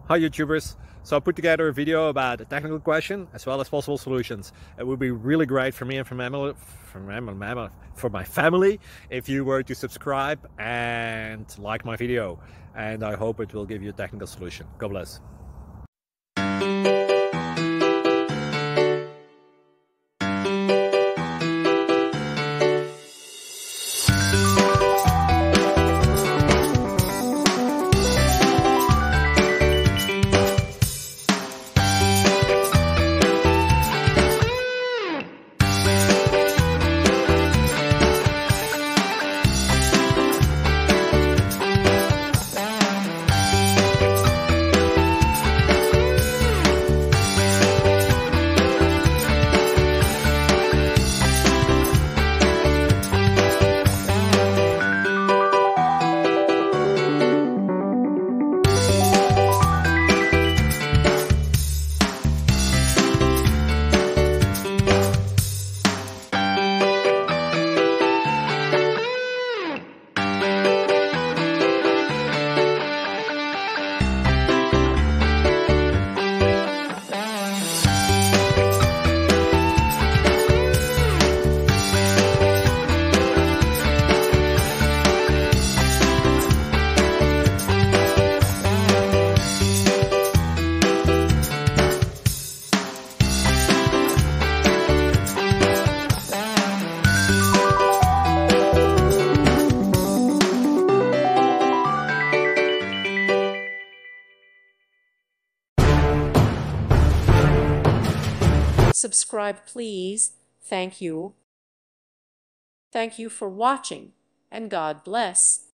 Hi YouTubers. So I put together a video about a technical question as well as possible solutions. It would be really great for me and for my family if you were to subscribe and like my video, and I hope it will give you a technical solution. God bless. Subscribe, please. Thank you. Thank you for watching, and God bless.